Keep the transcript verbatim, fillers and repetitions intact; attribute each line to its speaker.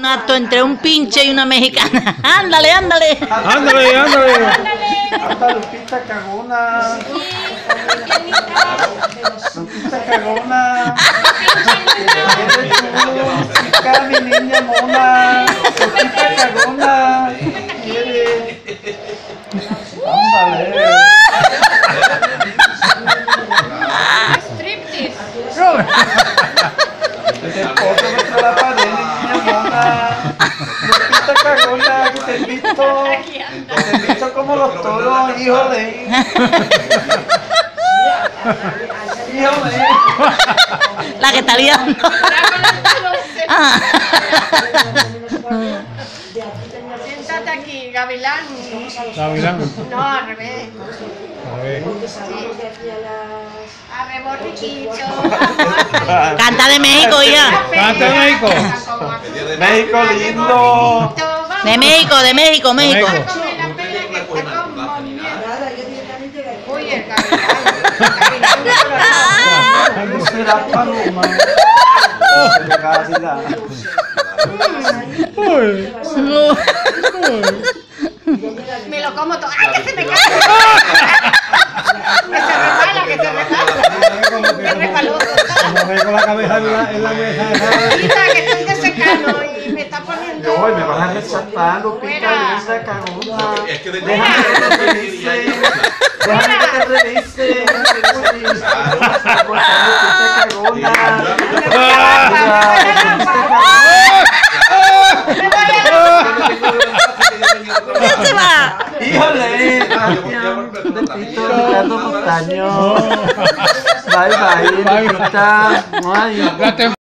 Speaker 1: un acto entre un pinche y una mexicana. Ándale, ándale.
Speaker 2: Ándale, ándale.
Speaker 3: Hasta Lupita Cagona. Lupita Cagona. Chica, mi niña mona. Lupita Cagona. Quiere. Ándale. Desde el pozo contra la pared, niña mona. Lupita Cagona, te he visto. Te he visto como los toros, híjole. Híjole.
Speaker 1: La que está liando. Ah.
Speaker 4: Siéntate aquí, Gavilán.
Speaker 2: Gavilán.
Speaker 4: No, al revés.
Speaker 2: A ver.
Speaker 4: Arre, borriquito.
Speaker 1: Canta de México, ya.
Speaker 2: Canta de México.
Speaker 3: México lindo.
Speaker 1: De México, de México, México.
Speaker 4: Uy, el Gavilán.
Speaker 3: No será paloma. Gavilán.
Speaker 2: Uy.
Speaker 4: Me lo como todo. ¡Ay, que se me cae! Que se resbala, que se resbala. Que resbaloso está.
Speaker 2: Me con la cabeza en la, en la mesa.
Speaker 4: Mira, que estoy desecando y me está poniendo.
Speaker 3: Hoy me vas a resaltar, Lupita, esa cagona.
Speaker 5: Es que de
Speaker 3: Déjame que te revise. Déjame que te revise. Lupita
Speaker 1: ¿Qué se va?
Speaker 3: ¡Híjole! Besito, Ricardo Montaño. Bye, bye, Lupita. Ay.